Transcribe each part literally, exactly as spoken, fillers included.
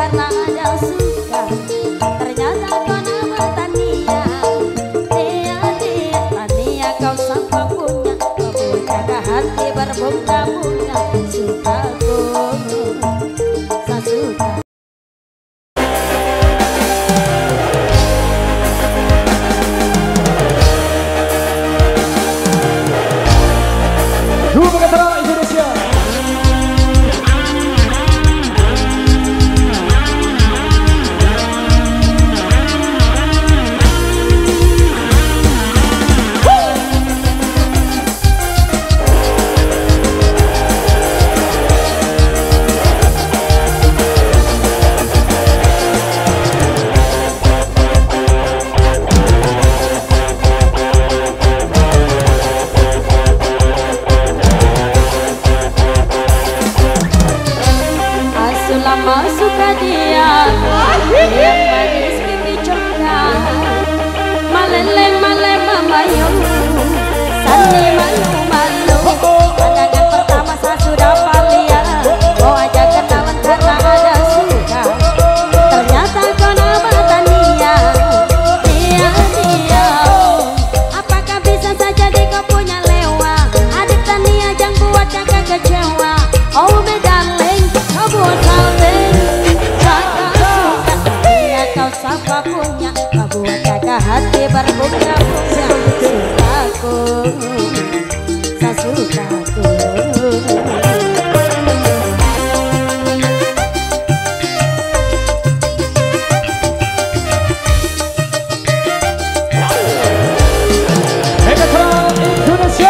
karena ada suka. Ternyata kau nama Tania. Dia dia Tania kau sampai punya. Kau jaga hati berbunga-bunga. Sukaku, saya suka. Dua Pengacara Indonesia. Lama suka dia, yang manis pipi congkak, malele male mamayo, sani malu malu. Pandangan pertama saya sudah palia, mau ajak kenalan karena ada suka. Ternyata kau nama Tania, dia dia. Apakah bisa saja di kau punya lewa? Adik Tania jangan buat kakak kecewa. Oh my darling, kau buat siapa punya, kau buat jaga hati berbunga-bunga. Sukaku, saya sukaku. Pengacara Indonesia.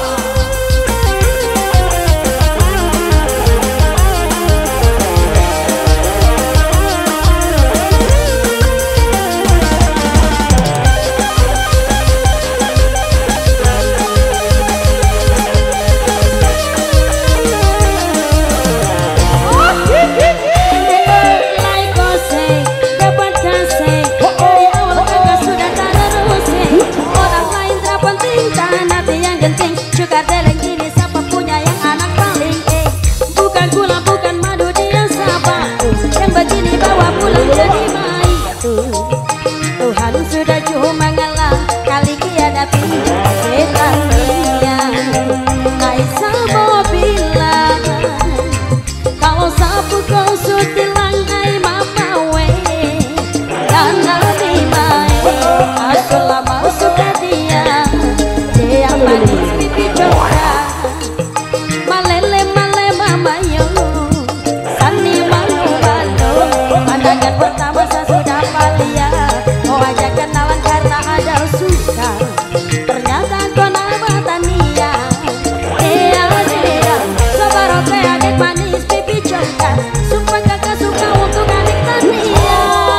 Sugar deleng ini siapa punya yang anak paling eh. Bukan gula bukan madu dia siapa yang begini bawa pulang jadi maitu. Tuhan sudah cuma ngalah kali hadapi setan dia. Aisyah mau bilang kalau sapu kau sutilang ai mama we dan nabi mai. Aku lama suka dia, dia yang manis pipi congkak, malele male mamayo, sani malu malu. Pandangan pertama saya sudah palia, mau ajak kenalan karena ada suka. Ternyata kau nama Tania, dia dia. Coba rote adik manis pipi congkak, sumpah kakak suka untuk adik Tania.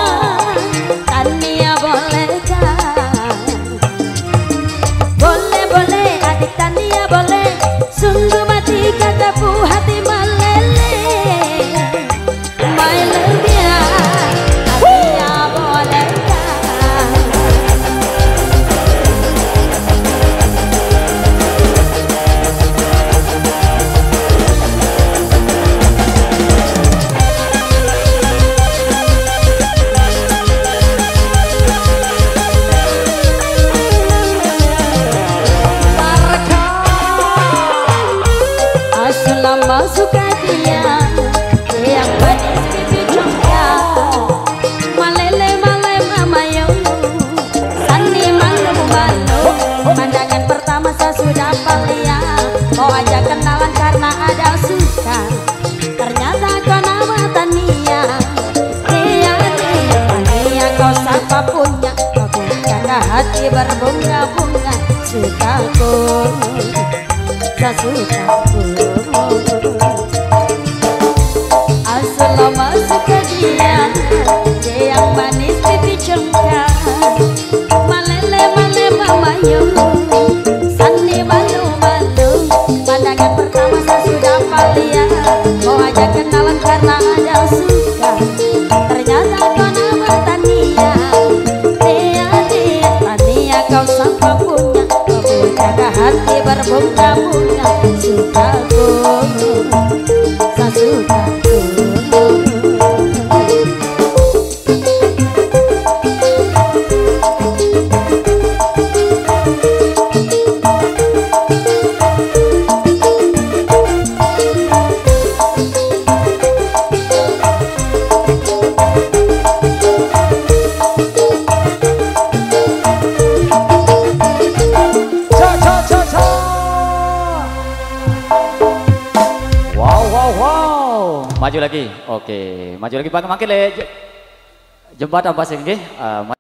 Tania bolehkah? Boleh boleh adik Tania boleh. Sungguh mati kataku hati meleleh. My love ya, Tania bolehkah? Selama suka dia, yang manis pipi congkak, malele male mamayo, sani malu malu. Pandangan pertama saya sudah palia, mau ajak kenalan karena ada suka. Ternyata kau nama Tania, dia dia Tania kau siapa punya, kau jaga hati berbunga-bunga. Sukaku, saya sukaku. Selama suka dia, dia yang manis pipi congkak, malele male mamayo, sani malu malu. Pandangan pertama saya sudah palia, mau ajak kenalan karena ada suka. Ternyata kau nama Tania, dia dia Tania kau sampai punya. Kau jaga hati berbunga-bunga. Sukaku, saya sukaku. Oke, maju lagi Pak makin le jembatan Pak Singgi.